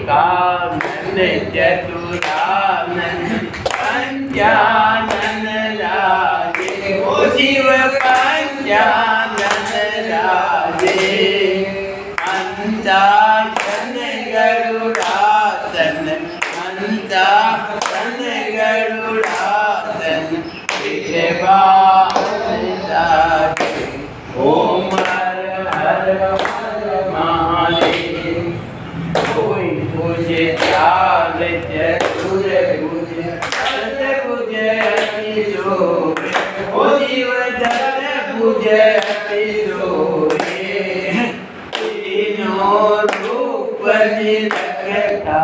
त्रिकानन चतुरानन पंचानन राजे ओ शिव पंचानन राजे अंतासन गरुड़ासन अंतासन गरुड़ासन ओम हर हर महादेव। कोई पूजे चाल चतुर भुज दस भुज सोरे ओ शिव दस भुज सोरे तीनों रूप निरखता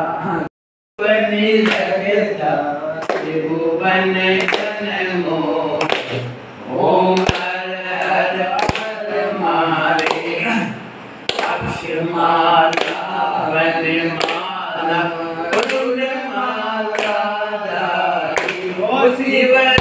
त्रिभुवन जन मोह। ओम हर हर हर महादेव। अक्षमाला वनमाला गुरुमाला दारी ओ शिव